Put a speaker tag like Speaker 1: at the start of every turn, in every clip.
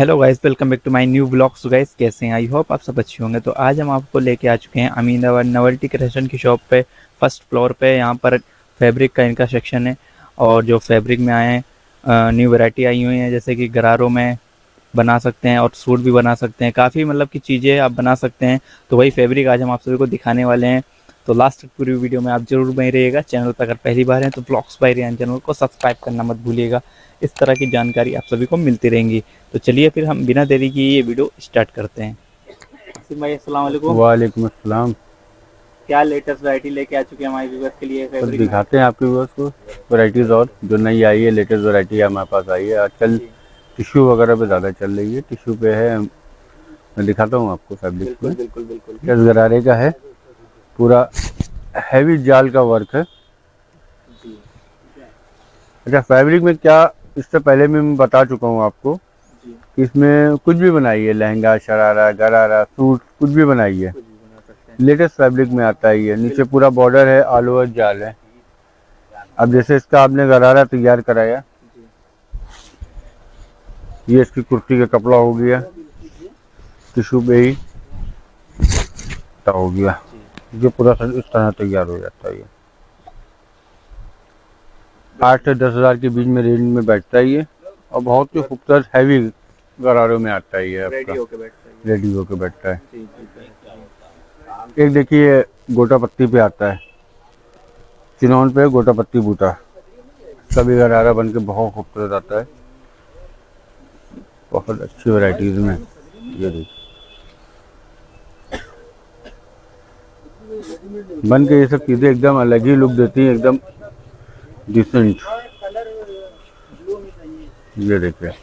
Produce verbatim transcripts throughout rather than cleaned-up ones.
Speaker 1: Hello guys, welcome back to my new blog. So guys, कैसे हैं? I hope आप सब अच्छे होंगे। तो आज हम आपको लेके आ चुके हैं अमीनाबाद नोवेल्टी क्रिएशन की शॉप पे, फर्स्ट फ्लोर पे। यहाँ पर फैब्रिक का इनका सेक्शन है और जो फैब्रिक में आए हैं न्यू वैरायटी आई हुई हैं, जैसे कि गरारों में बना सकते हैं और सूट भी बना सकते हैं। काफ़ी मतलब की चीज़ें आप बना सकते हैं। तो वही फैब्रिक आज हम आप सभी को दिखाने वाले हैं। तो लास्ट तक पूरी वीडियो में आप जरूर बने रहिएगा। चैनल पर अगर पहली बार हैं तो ब्लॉग्स बाय रियान चैनल को सब्सक्राइब करना मत भूलिएगा। इस तरह की जानकारी आप सभी को मिलती रहेंगी। तो चलिए फिर हम बिना देरी की ये वीडियो स्टार्ट करते हैं। आसिम भाई, अस्सलाम वालेकुम।
Speaker 2: वालेकुम अस्सलाम।
Speaker 1: क्या लेटेस्ट वैरायटी लेके आ चुके हैं हमारे व्यूअर्स के लिए
Speaker 2: तो
Speaker 1: फैब्रिक में?
Speaker 2: दिखाते हैं आपके व्यूअर्स को वैराइटीज़ और जो नई आई है, लेटेस्ट वैरायटी हमारे पास आई है। आजकल
Speaker 1: जी,
Speaker 2: टिश्यू वगैरह पे ज़्यादा चल रही है। टिश्यू पे है, मैं दिखाता हूँ आपको फैब्रिक
Speaker 1: बिल्कुल
Speaker 2: में।
Speaker 1: बिल्कुल बिल्कुल।
Speaker 2: इस गरारे का है, पूरा हैवी जाल का वर्क है।
Speaker 1: जी
Speaker 2: अच्छा, फैब्रिक में क्या, इससे पहले भी मैं बता चुका हूँ आपको
Speaker 1: जी,
Speaker 2: कि इसमें कुछ भी बनाइए, लहंगा, शरारा, गरारा, सूट, कुछ भी बनाइए।
Speaker 1: कुछ भी बना सकते हैं।
Speaker 2: लेटेस्ट फैब्रिक में आता है ये। नीचे
Speaker 1: बिल्कुल।
Speaker 2: पूरा बॉर्डर है, ऑल ओवर जाल है। अब जैसे इसका आपने गरारा तैयार कराया,
Speaker 1: जी
Speaker 2: ये इसकी कुर्ती का कपड़ा हो गया, टिश्यू पे ही हो गया।
Speaker 1: जी,
Speaker 2: ये पूरा इस तरह तैयार हो जाता है। ये आठ से दस हजार के बीच में रेंज में बैठता है ये, और बहुत ही खूबसूरत हैवी गरारों में आता है ये
Speaker 1: रेडी
Speaker 2: आपका।
Speaker 1: होके बैठता है ये।
Speaker 2: रेडी होके बैठता है।
Speaker 1: जी जी, बेहतरीन।
Speaker 2: एक देखिए, गोटा पत्ती पे आता है, चिनौन पे गोटा पत्ती बूटा, सभी गरारा बन के बहुत खूबसूरत आता है। बहुत अच्छी वैरायटीज में ये देखिए बन के, ये सब चीज़ें एकदम अलग ही लुक देती हैं, एकदम डिसेंट। ये देखिए,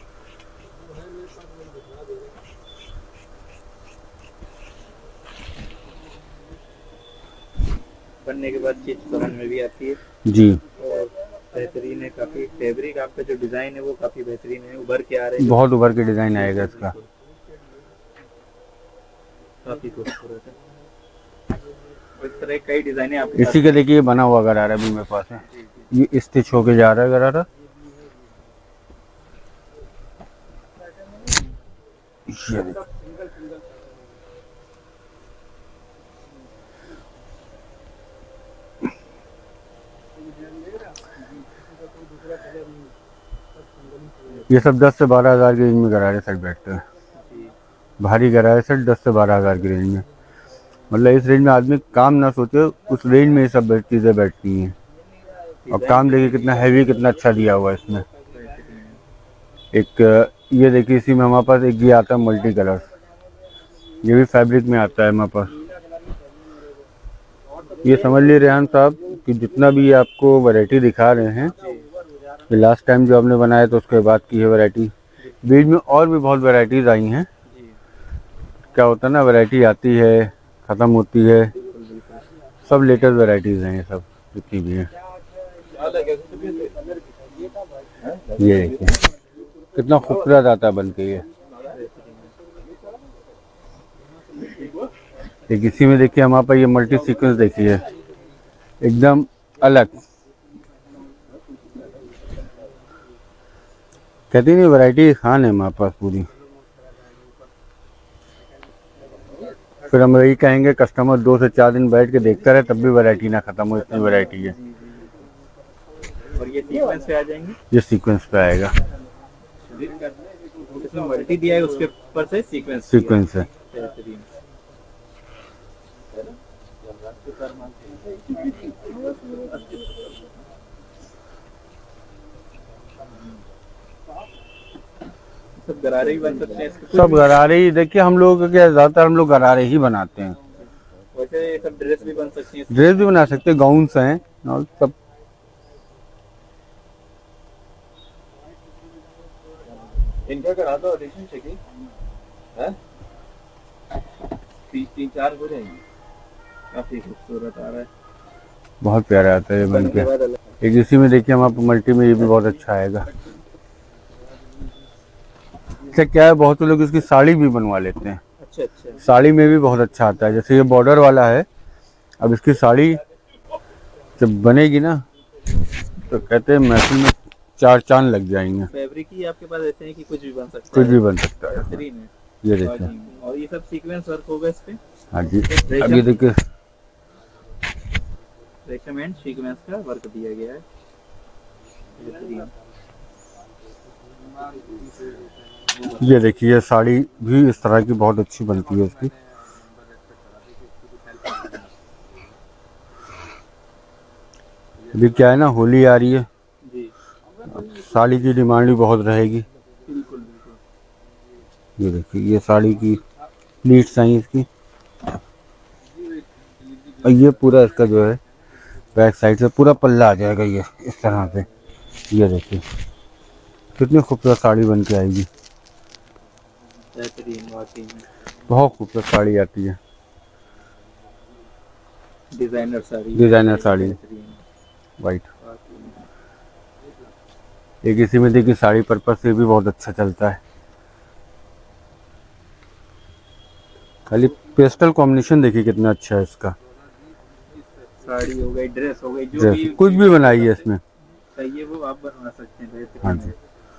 Speaker 1: बनने के बाद चीज समझ में भी आती है
Speaker 2: जी
Speaker 1: और बेहतरीन है। काफी फैब्रिक आपका जो डिजाइन है वो काफी बेहतरीन है, उभर के आ रहे हैं जो।
Speaker 2: बहुत उभर के डिजाइन आएगा
Speaker 1: बिल्कुल
Speaker 2: इसका।
Speaker 1: बिल्कुल, काफी खूबसूरत है। और इस तरह कई डिजाइन है आपके
Speaker 2: इसी
Speaker 1: पास
Speaker 2: का
Speaker 1: में।
Speaker 2: देखिए बना हुआ गरारा भी मेरे पास है।
Speaker 1: जी जी,
Speaker 2: ये स्टिच होके जा रहा है गरारा। ये देखिए, ये सब दस से बारह हजार की रेंज में गरारे सेट बैठते हैं।
Speaker 1: जी
Speaker 2: भारी गरारे सेट दस से बारह हजार की रेंज में, मतलब इस रेंज में आदमी काम ना सोचे, उस रेंज में ये सब चीज़ें बैठती हैं। और
Speaker 1: डिजाइन
Speaker 2: काम
Speaker 1: भी
Speaker 2: देखिए
Speaker 1: काफी
Speaker 2: कितना हैवी, कितना अच्छा दिया हुआ है इसमें।
Speaker 1: बेहतरीन है।
Speaker 2: एक ये देखिए, इसी में हमारे पास एक ये आता है मल्टी कलर, ये भी फैब्रिक में आता है हमारे पास। ये समझ लीजिए रेहान साहब कि जितना भी आपको वैरायटी दिखा रहे हैं,
Speaker 1: जी
Speaker 2: ये लास्ट टाइम जो आपने बनाया तो उसके बाद की है वैरायटी।
Speaker 1: बिल्कुल।
Speaker 2: बीच में और भी बहुत वैरायटीज़ आई हैं।
Speaker 1: जी
Speaker 2: क्या होता है ना, वैरायटी आती है, ख़त्म होती है।
Speaker 1: बिल्कुल बिल्कुल।
Speaker 2: सब लेटेस्ट वैरायटीज़ हैं ये सब, जितनी भी हैं। ये देखिए कितना खूबसूरत आता है बन के ये। एक इसी में देखिए हमारे पास ये मल्टी सीक्वेंस देखिए, एकदम अलग। कहती नहीं, वैरायटी खान है हमारे पास पूरी। फिर हम यही कहेंगे कस्टमर दो से चार दिन बैठ के देखता रहे तब भी वैरायटी ना खत्म हो, इतनी वैरायटी है।
Speaker 1: जी जी जी। और ये सीक्वेंस पे आ जाएंगे।
Speaker 2: ये सीक्वेंस पे आएगा,
Speaker 1: इसमें मल्टी दिया है, उसके ऊपर से सीक्वेंस दिया है।
Speaker 2: सीक्वेंस है।
Speaker 1: बेहतरीन। सब गरारे भी बन सकते हैं इसके।
Speaker 2: सब गरारे ही देखिए, हम लोग क्या ज़्यादातर हम लोग गरारे ही बनाते हैं।
Speaker 1: वैसे ये सब ड्रेस भी बन सकती हैं इसकी।
Speaker 2: ड्रेस भी बना सकते हैं, गाउन्स हैं और सब।
Speaker 1: इनका करा दो ऑडिशन चाहिए है, तीन तीन चार हो जाएंगे। काफी खूबसूरत आ रहा है।
Speaker 2: बहुत प्यारा आता है ये बन
Speaker 1: बनने के
Speaker 2: के।
Speaker 1: बाद अलग।
Speaker 2: एक इसी में देखिए हम आपको मल्टी में, ये भी बहुत अच्छा आएगा। इससे क्या है, बहुत से लोग इसकी साड़ी भी बनवा लेते हैं।
Speaker 1: अच्छा अच्छा।
Speaker 2: साड़ी में भी बहुत अच्छा आता है। जैसे ये बॉर्डर वाला है, अब इसकी साड़ी जब बनेगी ना तो कहते हैं महफिल में चार चांद लग जाएंगे।
Speaker 1: फैब्रिक ही आपके पास ऐसे है कि कुछ भी बन सकता
Speaker 2: कुछ
Speaker 1: है?
Speaker 2: भी बन सकता है।
Speaker 1: बेहतरीन है।
Speaker 2: ये देखिए।
Speaker 1: और ये सब सीक्वेंस वर्क होगा इस पे?
Speaker 2: हाँ जी,
Speaker 1: रेशम
Speaker 2: अब ये देखिए,
Speaker 1: रेशम एंड सीक्वेंस का वर्क दिया गया है। बेहतरीन।
Speaker 2: ये देखिए साड़ी भी इस तरह की बहुत अच्छी बनती है इसकी। अभी क्या है ना, होली आ रही है
Speaker 1: जी,
Speaker 2: साड़ी की डिमांड भी बहुत रहेगी।
Speaker 1: बिल्कुल बिल्कुल।
Speaker 2: ये देखिए ये साड़ी की प्लीट्स आई इसकी, और ये पूरा इसका जो है बैक साइड से पूरा पल्ला आ जाएगा ये इस तरह से। ये देखिए कितनी खूबसूरत साड़ी बन के आएगी।
Speaker 1: बेहतरीन, वाकई में
Speaker 2: बहुत खूबसूरत साड़ी आती है,
Speaker 1: डिजाइनर साड़ी।
Speaker 2: डिजाइनर साड़ी
Speaker 1: बेहतरीन,
Speaker 2: वाइट।
Speaker 1: वाकई में।
Speaker 2: एक इसी में देखिए साड़ी पर्पस से भी बहुत अच्छा चलता है। खाली पेस्टल कॉम्बिनेशन देखिए कितना अच्छा है इसका।
Speaker 1: साड़ी हो गई, ड्रेस हो गई, जो
Speaker 2: ड्रेस
Speaker 1: भी
Speaker 2: कुछ भी बनाइए इसमें
Speaker 1: चाहिए वो आप बनवा सकते हैं। बेहतरीन।
Speaker 2: हाँ जी।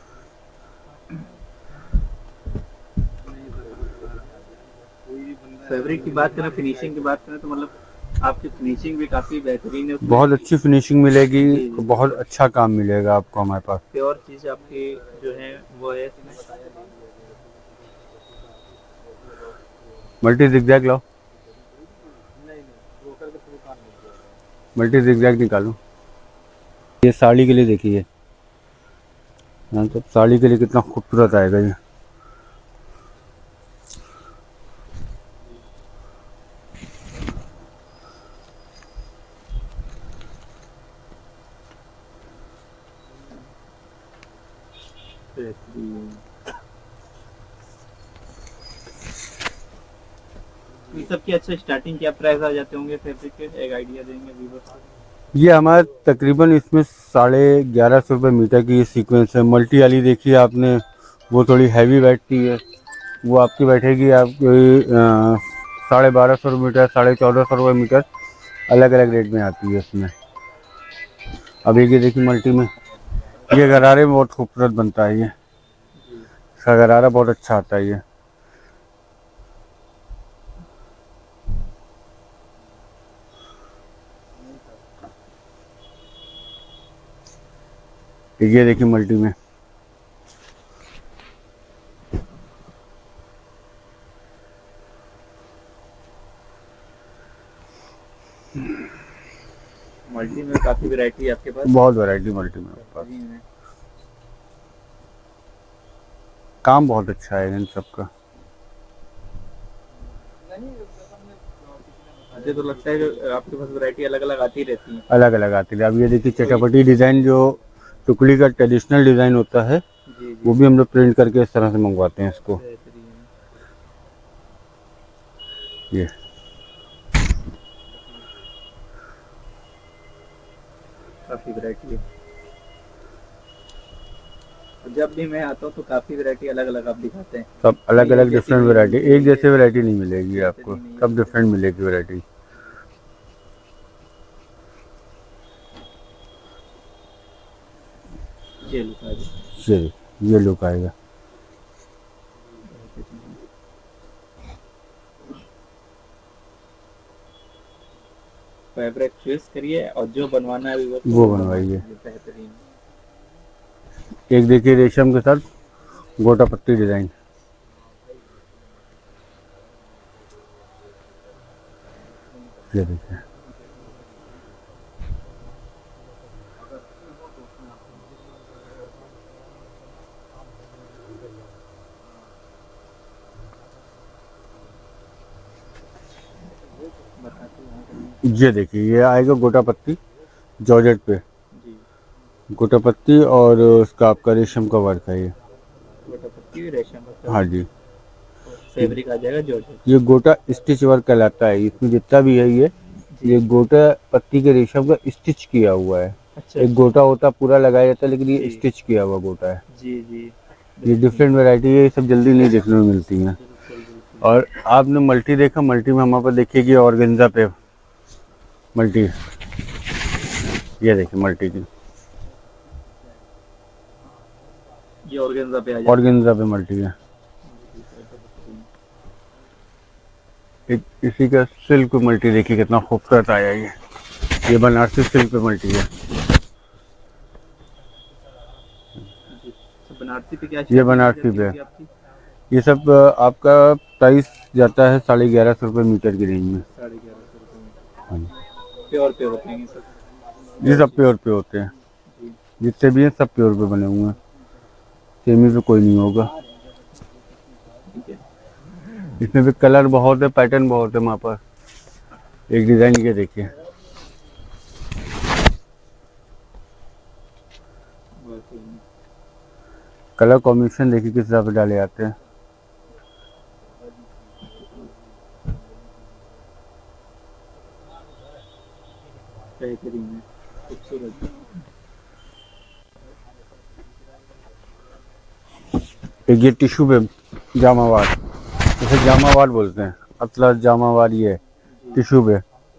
Speaker 1: फैब्रिक की बात करें, फिनिशिंग की बात करें तो मतलब आपकी फिनिशिंग भी काफी बेहतरीन है।
Speaker 2: बहुत अच्छी फिनिशिंग मिलेगी,
Speaker 1: जी, जी,
Speaker 2: बहुत अच्छा काम मिलेगा आपको हमारे पास।
Speaker 1: प्योर चीज आपकी जो है वो है इसमें।
Speaker 2: मल्टी जिगजैग लाओ, मल्टी जिगजैग निकालो। ये साड़ी के लिए देखिए, हाँ तो साड़ी के लिए कितना खूबसूरत आएगा ये।
Speaker 1: ये सब की अच्छा स्टार्टिंग क्या प्राइस आ जाते होंगे फैब्रिक के? एक आइडिया देंगे व्यूअर्स को।
Speaker 2: ये हमारा तकरीबन इसमें साढ़े ग्यारह सौ रुपये मीटर की ये सीक्वेंस है। मल्टी वाली देखिए आपने, वो थोड़ी हैवी बैठती है, वो आपकी बैठेगी आपकी साढ़े बारह सौ रुपये मीटर, साढ़े चौदह सौ रुपये मीटर, अलग अलग रेट में आती है इसमें। अब ये देखिए मल्टी में ये गरारे में बहुत खूबसूरत बनता है, ये इसका गरारा बहुत अच्छा आता है। ये ये देखिए मल्टी में
Speaker 1: मल्टी में काफी वैरायटी है आपके पास?
Speaker 2: बहुत वैरायटी मल्टी में आपके पास। काम बहुत अच्छा है इन सब का।
Speaker 1: मुझे तो लगता है कि आपके पास वैरायटी अलग अलग आती रहती है।
Speaker 2: अलग अलग आती है। अब ये देखिए चटापटी डिज़ाइन, जो टुकड़ी का ट्रेडिशनल डिज़ाइन होता है,
Speaker 1: जी, जी।
Speaker 2: वो भी हम लोग प्रिंट करके इस तरह से मंगवाते हैं इसको। ये
Speaker 1: काफी वैरायटी है। जब भी मैं आता हूँ तो काफी वैरायटी अलग अलग आप दिखाते हैं।
Speaker 2: सब अलग अलग डिफरेंट वैरायटी, एक जैसे वैरायटी नहीं मिलेगी आपको, सब डिफरेंट मिलेगी वैरायटी।
Speaker 1: ये लुक आएगा,
Speaker 2: ये ये लुक आएगा।
Speaker 1: फैब्रिक चॉइस करिए और जो बनवाना है वो
Speaker 2: वो बनवाइए।
Speaker 1: बेहतरीन।
Speaker 2: एक देखिए रेशम के साथ गोटा पत्ती डिजाइन, ये देखिए ये देखिए ये आएगा गोटा पत्ती जॉर्जेट पे, गोटा पत्ती और उसका आपका रेशम का वर्क है। ये
Speaker 1: गोटा पत्ती रेशम,
Speaker 2: हाँ जी,
Speaker 1: फैब्रिक आ जाएगा जॉर्जेट।
Speaker 2: ये गोटा स्टिच वर्क कहलाता है। इसमें जितना भी है ये ये गोटा पत्ती के रेशम का स्टिच किया हुआ है।
Speaker 1: अच्छा,
Speaker 2: एक गोटा होता पूरा लगाया जाता है, लेकिन ये स्टिच किया हुआ गोटा है।
Speaker 1: जी जी।
Speaker 2: ये डिफरेंट वैरायटी है, ये सब जल्दी नहीं देखने में मिलती हैं। और आपने मल्टी देखा, मल्टी में हमारे पास देखिए कि ऑर्गेन्जा पे मल्टी, ये देखिए मल्टी की
Speaker 1: ये ऑर्गेन्जा पे आ जाता है।
Speaker 2: ऑर्गेन्जा पे मल्टी है। एक इसी का सिल्क मल्टी देखिए कितना खूबसूरत आया ये ये बनारसी सिल्क पे मल्टी है।
Speaker 1: जी, तो बनारसी पे क्या
Speaker 2: ये बनारसी पे
Speaker 1: आपकी आपकी?
Speaker 2: ये सब आपका प्राइस जाता है साढ़े ग्यारह सौ रुपये मीटर की रेंज में।
Speaker 1: साढ़े ग्यारह सौ रुपये
Speaker 2: हाँ जी,
Speaker 1: प्योर पे होते हैं ये सब?
Speaker 2: ये सब प्योर पे होते हैं,
Speaker 1: जी,
Speaker 2: जितने भी हैं सब प्योर पे बने हुए हैं, सेमी पे कोई नहीं होगा।
Speaker 1: ठीक है।
Speaker 2: इसमें भी कलर बहुत है, पैटर्न बहुत है वहाँ पर। एक डिज़ाइन ये देखिए, कलर कॉम्बिनेशन देखिए किस हिसाब से डाले आते हैं।
Speaker 1: बेहतरीन है, खूबसूरत।
Speaker 2: एक ये टिश्यू पे जामावार, जैसे जामावार बोलते हैं, अतलस जामावार, ये टिश्यू पे।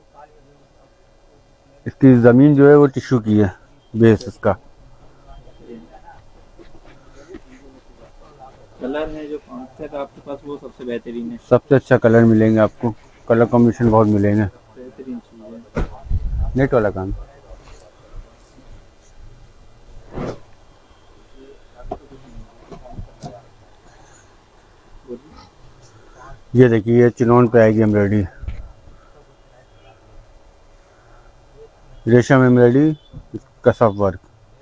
Speaker 2: इसकी ज़मीन जो है वो टिश्यू की है, बेस इसका।
Speaker 1: कलर है जो कॉन्सेप्ट आपके पास वो सबसे बेहतरीन है।
Speaker 2: सबसे अच्छा कलर मिलेंगे आपको, कलर कॉम्बिनेशन बहुत मिलेंगे।
Speaker 1: बेहतरीन चीज़ है।
Speaker 2: नेट वाला काम। ये देखिए ये चिनोन पे आएगी एम्ब्रॉयडरी, रेशम एम्ब्रॉयडरी, कसफ वर्क।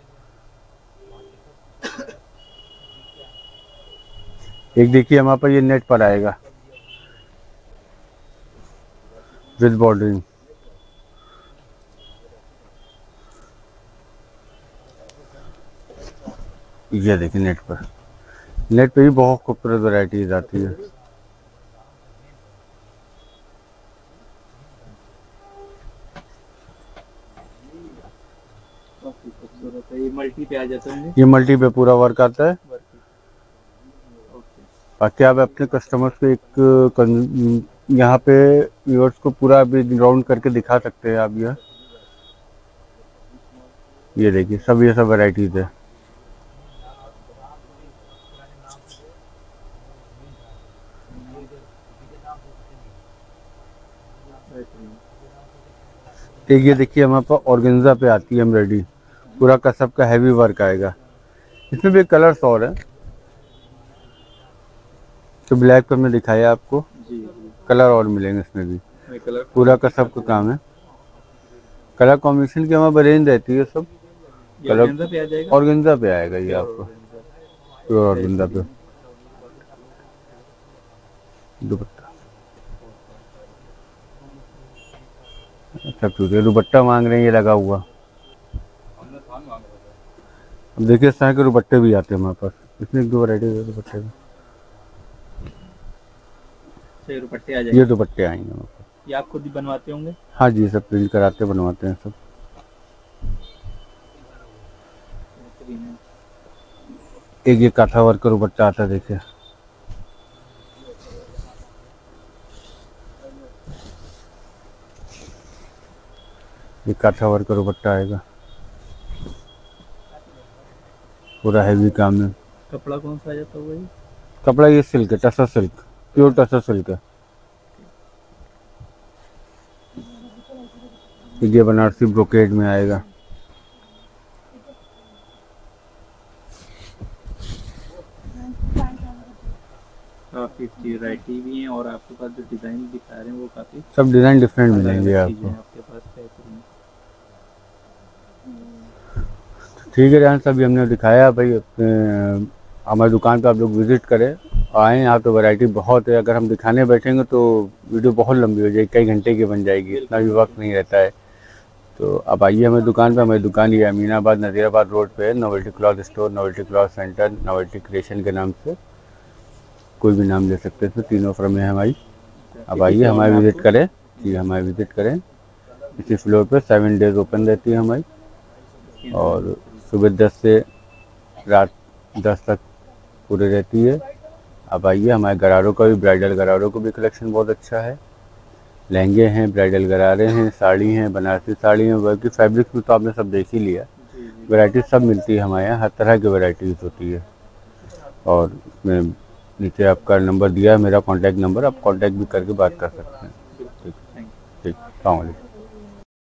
Speaker 2: एक देखिए हमारे पर ये नेट पर आएगा विद बॉर्डरिंग। ये देखिए नेट पर, नेट पे भी बहुत खूबसूरत वैरायटीज आती है।
Speaker 1: काफी खूबसूरत है। ये मल्टी पे आ जाता है।
Speaker 2: ये मल्टी पे पूरा वर्क आता है।
Speaker 1: ओके।
Speaker 2: बाकी आप अपने कस्टमर्स को एक यहाँ पे व्यूअर्स को पूरा अभी राउंड करके दिखा सकते हैं आप। यह ये देखिए सब ये सब वैरायटीज है। एक ये देखिए हमारे पास ऑर्गेन्जा पे आती है एम्ब्रॉयडरी, पूरा कसब का हैवी वर्क आएगा। इसमें भी कलर्स और हैं, तो ब्लैक पे हमने दिखाया आपको,
Speaker 1: जी जी।
Speaker 2: कलर और मिलेंगे इसमें भी।
Speaker 1: कलर
Speaker 2: पूरा कसब का काम है, कलर कॉम्बिनेशन की हमारे रेंज रहती है सब। कलर
Speaker 1: ऑर्गेन्जा पे आ जाएगा।
Speaker 2: ऑर्गेन्जा पे आएगा ये आपको, प्योर ऑर्गेन्जा पे। दुपट्टा सब चूजे दुपट्टा मांग रहे हैं, ये लगा हुआ। अब देखिए इस तरह के दुपट्टे भी आते हैं हमारे पास, इसमें एक दो वैरायटी है दुपट्टे में।
Speaker 1: ये दुपट्टे आ जाएंगे।
Speaker 2: ये दुपट्टे आएंगे हमारे पास।
Speaker 1: ये आप खुद ही बनवाते होंगे?
Speaker 2: हाँ जी, सब प्रिंट कराते बनवाते हैं सब। एक ये काथा वर्क का दुपट्टा आता है, देखिए ये काथा वर्क का दुपट्टा आएगा, पूरा हैवी काम है।
Speaker 1: कपड़ा कौन सा आ जाता होगा ये?
Speaker 2: कपड़ा ये सिल्क है, tussar silk, pure tussar silk है। ये बनारसी ब्रोकेड में आएगा।
Speaker 1: काफी वैरायटी भी है और आपके पास जो डिजाइन दिखा रहे हैं वो काफी
Speaker 2: सब डिजाइन डिफरेंट मिलेंगे आपको।
Speaker 1: आपके पास बेहतरीन।
Speaker 2: ठीक है जान, सभी हमने दिखाया भाई। अपने हमारी दुकान पे आप लोग विजिट करें, आएँ। यहाँ तो वैरायटी बहुत है, अगर हम दिखाने बैठेंगे तो वीडियो बहुत लंबी हो जाएगी, कई घंटे की बन जाएगी, इतना भी वक्त नहीं रहता है। तो अब आइए हमारी दुकान पे। हमारी दुकान ये अमीनाबाद नज़ीराबाद रोड पे है, novelty cloth store, novelty cloth centre, novelty creation के नाम से, कोई भी नाम ले सकते हैं, इसमें तीनों फर्में हैं हमारी। अब आइए हमारी विज़िट करें। जी हमारी विज़िट करें। इसी फ्लोर पे सेवन डेज ओपन रहती है हमारी, और सुबह दस से रात दस तक पूरी रहती है। अब आइए, हमारे गरारों का भी, ब्राइडल गरारों को भी कलेक्शन बहुत अच्छा है। लहंगे हैं, ब्राइडल गरारे हैं, साड़ी हैं, बनारसी साड़ी हैं, वर्क की फैब्रिक्स में तो आपने सब देख ही लिया। वैरायटी सब मिलती है हमारे यहाँ, हर तरह की वैरायटीज़ होती है। और मैं नीचे आपका नंबर दिया है, मेरा कांटेक्ट नंबर, आप कांटेक्ट भी करके बात कर सकते हैं। ठीक ठीक, अस्सलाम वालेकुम।